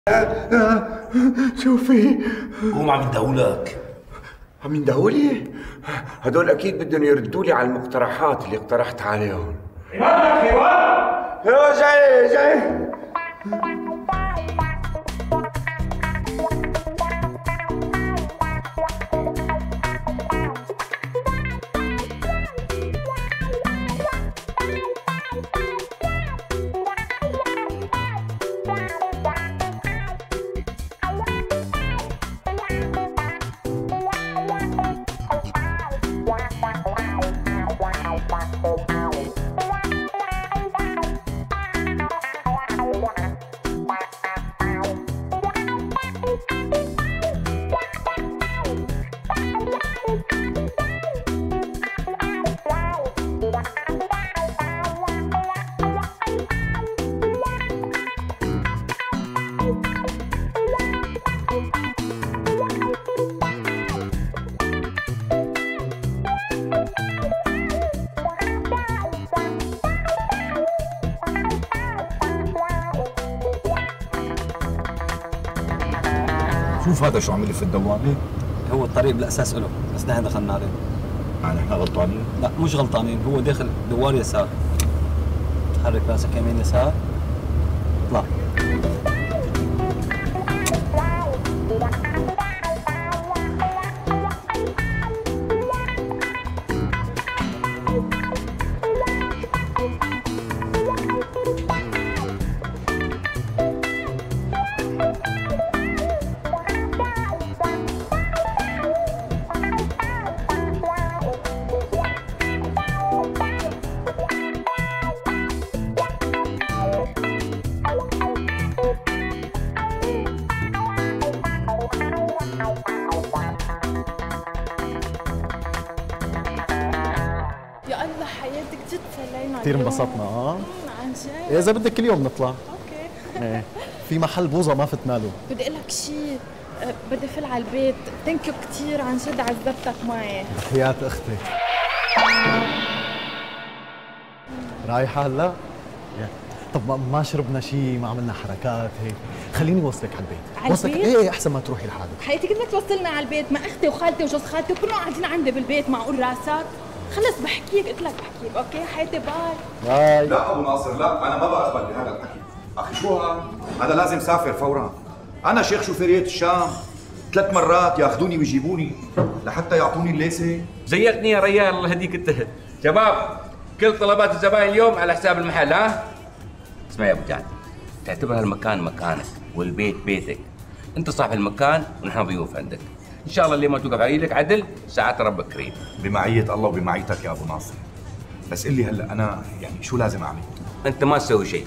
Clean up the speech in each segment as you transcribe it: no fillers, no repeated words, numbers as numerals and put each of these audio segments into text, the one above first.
شوفي قوم عم يدهولك. عم يندهولي؟ هدول اكيد بدهم يردوا لي على المقترحات اللي اقترحت عليهم. ايوه ايوه جاي. شوف هذا شو عمل لي في الدوامة؟ هو الطريق بالاساس له، بس نحن دخلنا عليه. يعني احنا غلطانين؟ لا مش غلطانين، هو داخل دوار يسار. حرك راسك يمين يسار. اطلع. يا الله حياتك جد سلينا كثير انبسطنا عن جد. اذا بدك كل يوم نطلع. اوكي. ايه في محل بوظه ما فتنا له. بدي اقول لك شيء، بدي افل على البيت. ثانك يو كثير عن جد، عذبتك معي. حياة اختي. رايحة هلا؟ طب ما شربنا شيء، ما عملنا حركات هيك. خليني وصلك على البيت. على وصلك البيت؟ ايه احسن ما تروحي لحالك. حياتي كيف بدك توصلنا على البيت؟ ما اختي وخالتي وجوز خالتي وكلهم قاعدين عندي بالبيت، معقول راسك؟ خلص بحكيك، قلت لك بحكيك. اوكي حياتي باي. باي. لا ابو ناصر، لا انا ما بقبل بهذا الحكي. اخي شو هذا لازم سافر فورا. انا شيخ شوفيرية الشام 3 مرات ياخذوني ويجيبوني لحتى يعطوني الليسه. زيتني يا ريال، الله يهديك انت. شباب كل طلبات الزباين اليوم على حساب المحل، ها؟ اسمع يا ابو جعد، تعتبر هالمكان مكانك والبيت بيتك. انت صاحب المكان ونحن ضيوف عندك. ان شاء الله اللي ما توقف على ايدك عدل ساعات ربك كريم. بمعية الله وبمعيتك يا ابو ناصر. بس قل لي هلا انا يعني شو لازم اعمل؟ انت ما تسوي شيء.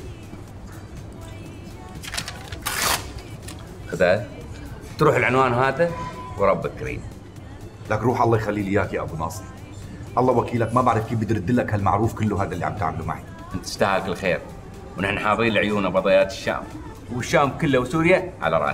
خذها تروح العنوان هذا وربك كريم. لك روح الله يخلي لي اياك يا ابو ناصر. الله وكيلك ما بعرف كيف بدي ارد لك هالمعروف كله هذا اللي عم تعمله معي. انت تستاهل كل خير، ونحن حاضرين لعيون بضيات الشام، والشام كله وسوريا على راسنا.